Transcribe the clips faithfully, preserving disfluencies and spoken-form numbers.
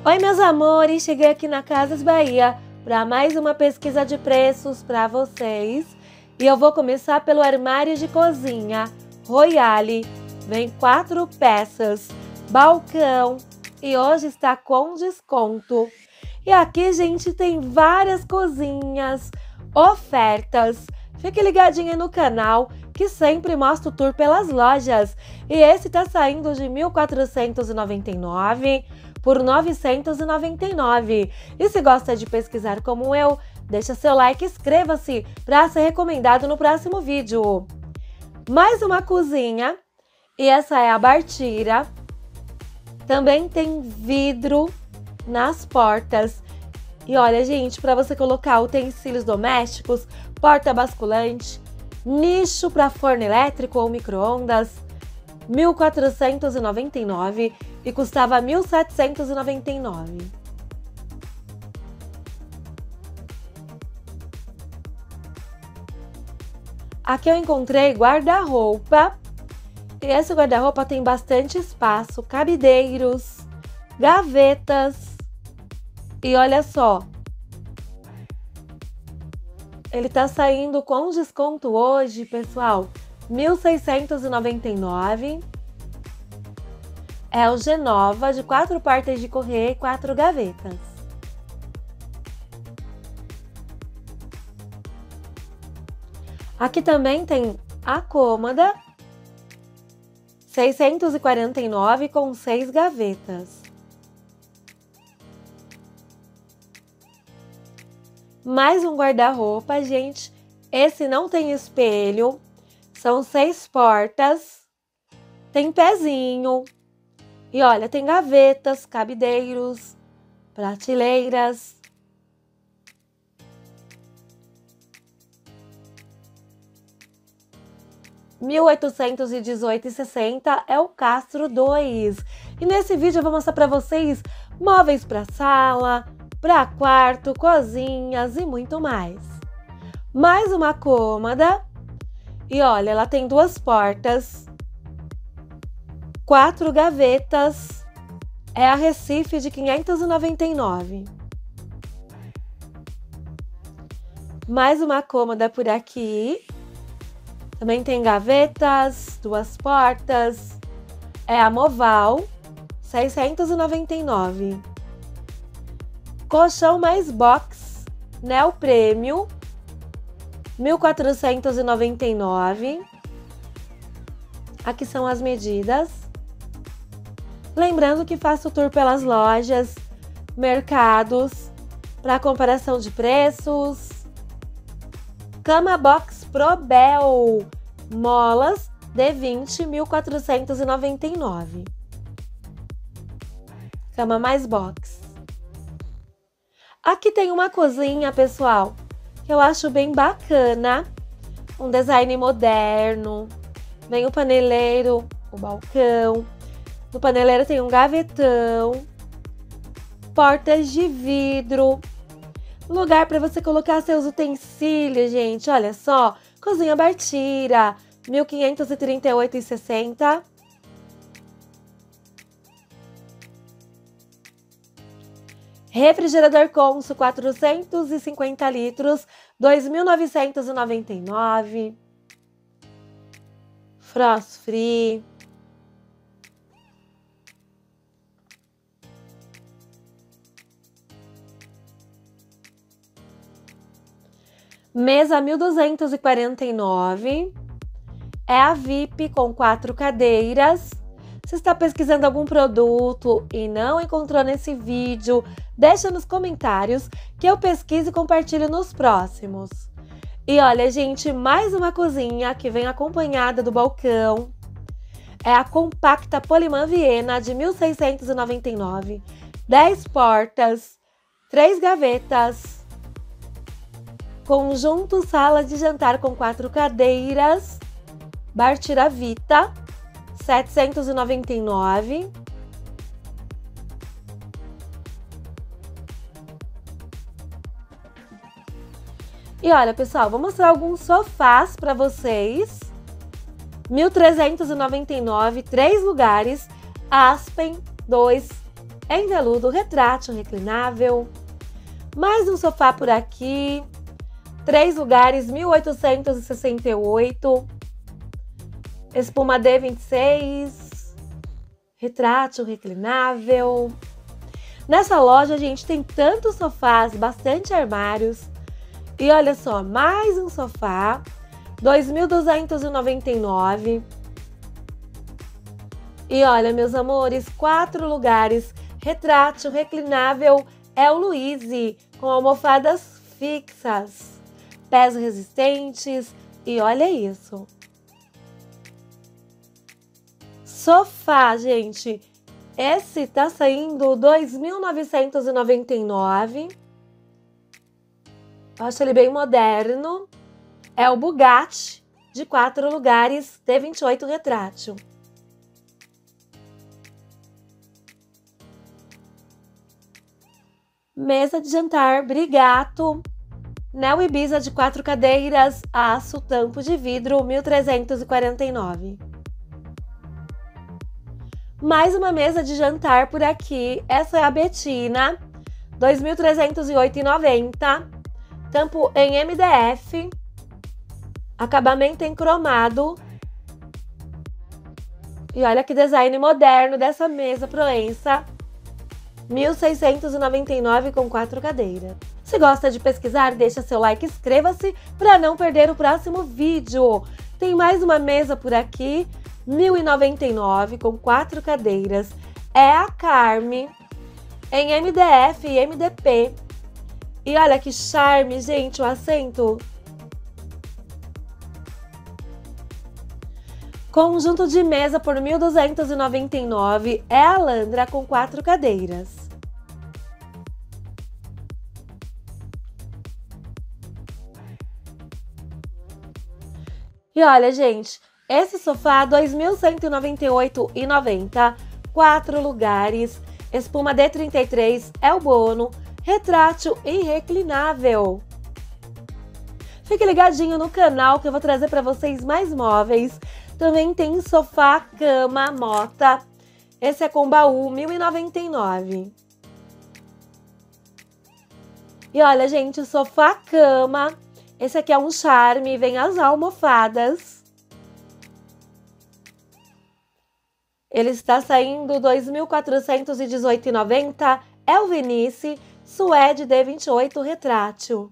Oi, meus amores! Cheguei aqui na Casas Bahia para mais uma pesquisa de preços para vocês. E eu vou começar pelo armário de cozinha Royale. Vem quatro peças, balcão, e hoje está com desconto. E aqui, gente, tem várias cozinhas, ofertas. Fique ligadinho aí no canal que sempre mostro o tour pelas lojas. E esse tá saindo de mil quatrocentos e noventa e nove reais por novecentos e noventa e nove reais. E se gosta de pesquisar como eu, deixa seu like e inscreva-se para ser recomendado no próximo vídeo. Mais uma cozinha, e essa é a Bartira. Também tem vidro nas portas. E olha, gente, para você colocar utensílios domésticos, porta basculante, nicho para forno elétrico ou micro-ondas, mil quatrocentos e noventa e nove reais e custava mil setecentos e noventa e nove reais. Aqui eu encontrei guarda-roupa. E esse guarda-roupa tem bastante espaço, cabideiros, gavetas. E olha só, ele tá saindo com desconto hoje, pessoal, mil seiscentos e noventa e nove reais. É o Genova, de quatro portas de correr e quatro gavetas. Aqui também tem a cômoda, seiscentos e quarenta e nove reais com seis gavetas. Mais um guarda-roupa, gente. Esse não tem espelho, são seis portas, tem pezinho. E olha, tem gavetas, cabideiros, prateleiras. mil oitocentos e dezoito reais e sessenta centavos é o Castro dois. E nesse vídeo eu vou mostrar para vocês móveis para sala, para quarto, cozinhas e muito mais. Mais uma cômoda. E olha, ela tem duas portas, quatro gavetas. É a Recife de quinhentos e noventa e nove reais. Mais uma cômoda por aqui. Também tem gavetas, duas portas. É a Moval, seiscentos e noventa e nove reais. Colchão mais box, Neo Premium, mil quatrocentos e noventa e nove reais. Aqui são as medidas. Lembrando que faço tour pelas lojas, mercados, para comparação de preços. Cama box Probel, molas D vinte, mil quatrocentos e noventa e nove reais. Cama mais box. Aqui tem uma cozinha, pessoal, que eu acho bem bacana. Um design moderno. Vem o paneleiro, o balcão. No paneleiro tem um gavetão. Portas de vidro. Lugar para você colocar seus utensílios, gente. Olha só. Cozinha Bartira, mil quinhentos e trinta e oito reais e sessenta centavos. Refrigerador Consul, quatrocentos e cinquenta litros, dois mil novecentos e noventa e nove reais. Frost Free. Mesa mil duzentos e quarenta e nove reais. É a V I P com quatro cadeiras. Se está pesquisando algum produto e não encontrou nesse vídeo, deixa nos comentários que eu pesquiso e compartilho nos próximos. E olha, gente, mais uma cozinha que vem acompanhada do balcão. É a compacta Polimã Viena de mil seiscentos e noventa e nove reais. dez portas, três gavetas. Conjunto sala de jantar com quatro cadeiras. Bartira Vita, setecentos e noventa e nove reais. E olha, pessoal, vou mostrar alguns sofás para vocês. mil trezentos e noventa e nove reais, três lugares. Aspen, dois em veludo retrátil reclinável. Mais um sofá por aqui. Três lugares, mil oitocentos e sessenta e oito. Espuma D vinte e seis. Retrátil reclinável. Nessa loja, gente, tem tantos sofás, bastante armários. E olha só, mais um sofá, dois mil duzentos e noventa e nove. E olha, meus amores, quatro lugares, retrátil, reclinável, é o Louise, com almofadas fixas, pés resistentes, e olha isso. Sofá, gente, esse tá saindo dois mil novecentos e noventa e nove. Eu acho ele bem moderno. É o Bugatti, de quatro lugares, T vinte e oito retrátil. Mesa de jantar Brigato, Neo Ibiza de quatro cadeiras, aço, tampo de vidro, mil trezentos e quarenta e nove. Mais uma mesa de jantar por aqui, essa é a Bettina, dois mil trezentos e oito reais e noventa centavos, tampo em M D F, acabamento em cromado. E olha que design moderno dessa mesa Proença, mil seiscentos e noventa e nove reais com quatro cadeiras. Se gosta de pesquisar, deixa seu like e inscreva-se para não perder o próximo vídeo. Tem mais uma mesa por aqui, mil e noventa e nove reais com quatro cadeiras. É a Carme, em M D F e M D P. E olha que charme, gente, o assento. Conjunto de mesa por mil duzentos e noventa e nove reais, é a Landra com quatro cadeiras. E olha, gente, esse sofá dois mil cento e noventa e oito reais e noventa centavos, quatro lugares, espuma D trinta e três, é o Bono, retrátil e reclinável. Fique ligadinho no canal que eu vou trazer para vocês mais móveis. Também tem sofá, cama, mota. Esse é com baú, mil e noventa e nove reais. E olha, gente, sofá, cama. Esse aqui é um charme, vem as almofadas. Ele está saindo dois mil quatrocentos e dezoito reais e noventa centavos. É o Venice, suede D vinte e oito retrátil.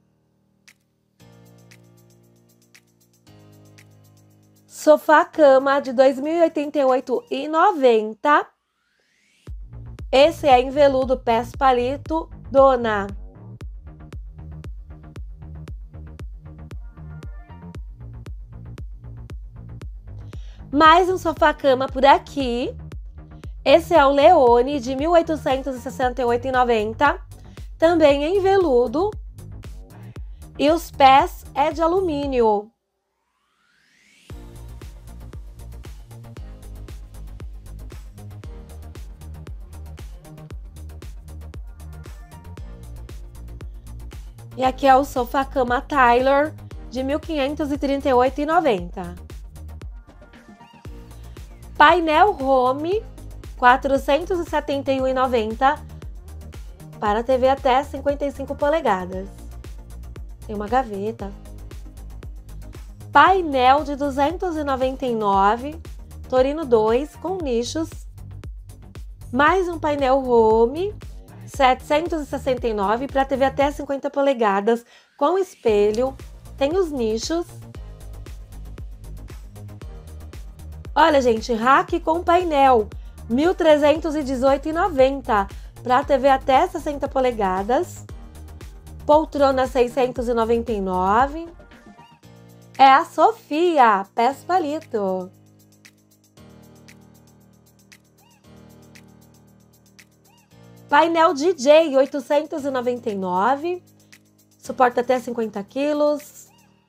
Sofá cama de dois mil e oitenta e oito reais e noventa centavos. Esse é em veludo pés palito Dona. Mais um sofá cama por aqui. Esse é o Leone de mil oitocentos e sessenta e oito reais e noventa centavos. Também em veludo. E os pés é de alumínio. E aqui é o sofá cama Tyler de mil quinhentos e trinta e oito reais e noventa centavos. Painel Home quatrocentos e setenta e um reais e noventa centavos para T V até cinquenta e cinco polegadas. Tem uma gaveta. Painel de duzentos e noventa e nove reais, Torino dois com nichos. Mais um painel Home setecentos e sessenta e nove reais para T V até cinquenta polegadas com espelho. Tem os nichos. Olha, gente, rack com painel, mil trezentos e dezoito reais e noventa centavos para T V até sessenta polegadas. Poltrona seiscentos e noventa e nove reais. É a Sofia, pés palito. Painel D J oitocentos e noventa e nove reais. Suporta até cinquenta quilos.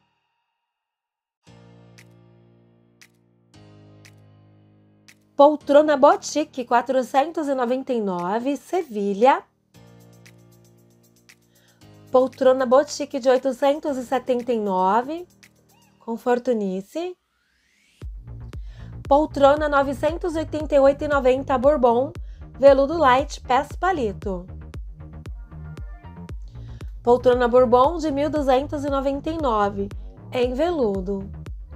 Poltrona Boutique quatrocentos e noventa e nove reais, Sevilha. Poltrona Boutique de oitocentos e setenta e nove reais, Confortunice. Poltrona novecentos e oitenta e oito reais e noventa centavos, Bourbon, veludo light pés palito. Poltrona Bourbon de mil duzentos e noventa e nove reais, em veludo.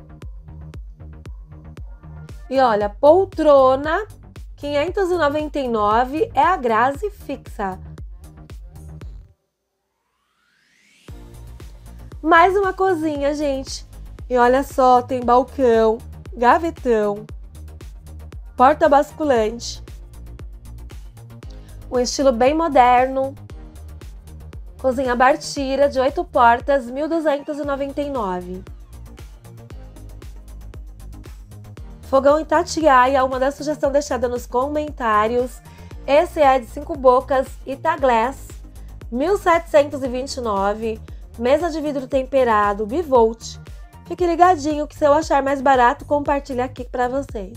E olha, poltrona quinhentos e noventa e nove reais é a Grazi fixa. Mais uma cozinha, gente. E olha só, tem balcão, gavetão, porta basculante. Um estilo bem moderno. Cozinha Bartira de oito portas, mil duzentos e noventa e nove reais. Fogão Itatiaia, uma da sugestão deixada nos comentários. Esse é de cinco bocas Itaglass, mil setecentos e vinte e nove reais. Mesa de vidro temperado, bivolt. Fique ligadinho que se eu achar mais barato, compartilho aqui para vocês.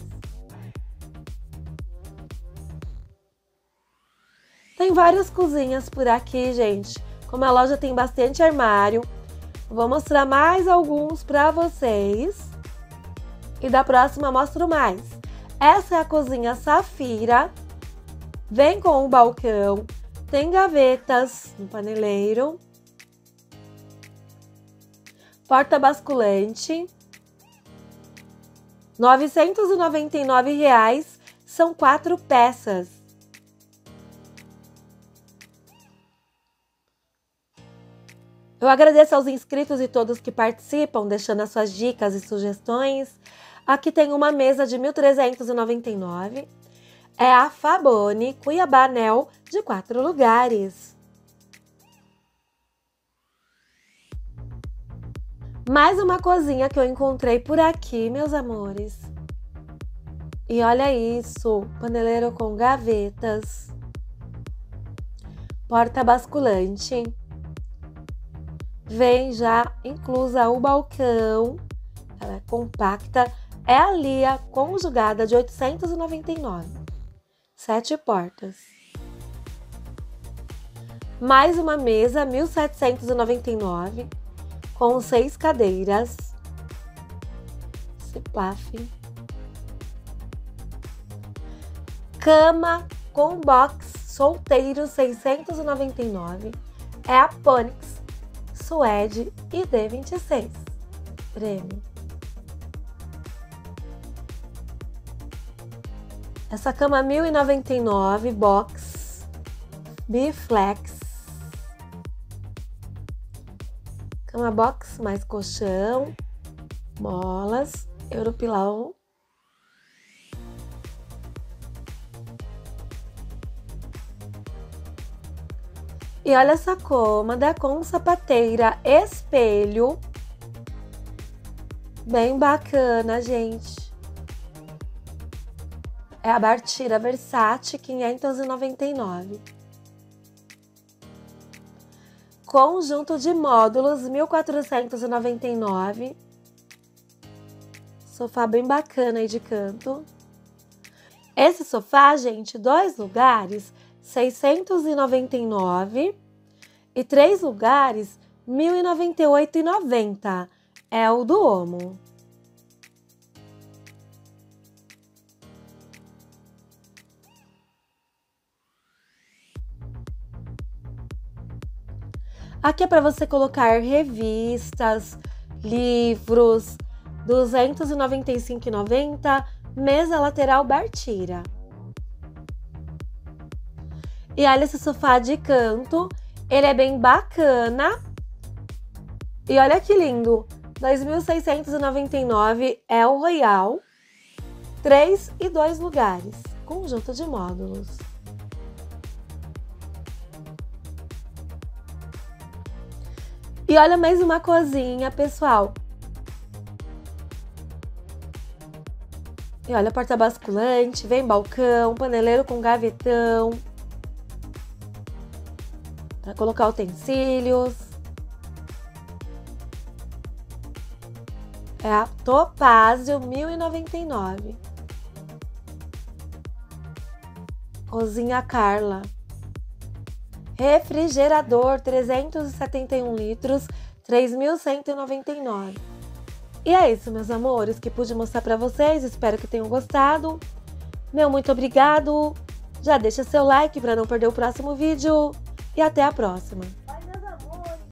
Tem várias cozinhas por aqui, gente. Como a loja tem bastante armário, vou mostrar mais alguns para vocês. E da próxima mostro mais. Essa é a cozinha Safira. Vem com um balcão. Tem gavetas no paneleiro. Porta basculante. novecentos e noventa e nove reais. São quatro peças. Eu agradeço aos inscritos e todos que participam, deixando as suas dicas e sugestões. Aqui tem uma mesa de mil trezentos e noventa e nove reais. É a Fabone Cuiabá Anel de quatro lugares. Mais uma cozinha que eu encontrei por aqui, meus amores. E olha isso, paneleiro com gavetas. Porta basculante. Vem já inclusa o balcão. Ela é compacta. É a Lia conjugada de oitocentos e noventa e nove reais. Sete portas. Mais uma mesa, mil setecentos e noventa e nove reais. Com seis cadeiras. Esse plaf. Cama com box solteiro, seiscentos e noventa e nove reais. É a Ponix Suede I D vinte e seis. Prêmio. Essa cama mil e noventa e nove reais, box Biflex. Cama box mais colchão, molas, Europilão. E olha essa cômoda com sapateira, espelho. Bem bacana, gente. É a Bartira Versace quinhentos e noventa e nove reais. Conjunto de módulos mil quatrocentos e noventa e nove reais. Sofá bem bacana aí de canto. Esse sofá, gente, dois lugares, seiscentos e noventa e nove reais. E três lugares, mil e noventa e oito reais e noventa centavos. É o do Omo. Aqui é para você colocar revistas, livros, duzentos e noventa e cinco reais e noventa centavos, mesa lateral Bartira. E olha esse sofá de canto, ele é bem bacana. E olha que lindo, dois mil seiscentos e noventa e nove reais é o Royal, três e dois lugares, conjunto de módulos. E olha mais uma cozinha, pessoal. E olha a porta basculante, vem balcão, paneleiro com gavetão. Para colocar utensílios. É a Topázio mil e noventa e nove reais. Cozinha Carla. Refrigerador trezentos e setenta e um litros, três mil cento e noventa e nove reais. E é isso, meus amores, que pude mostrar para vocês. Espero que tenham gostado. Meu muito obrigado. Já deixa seu like para não perder o próximo vídeo. E até a próxima!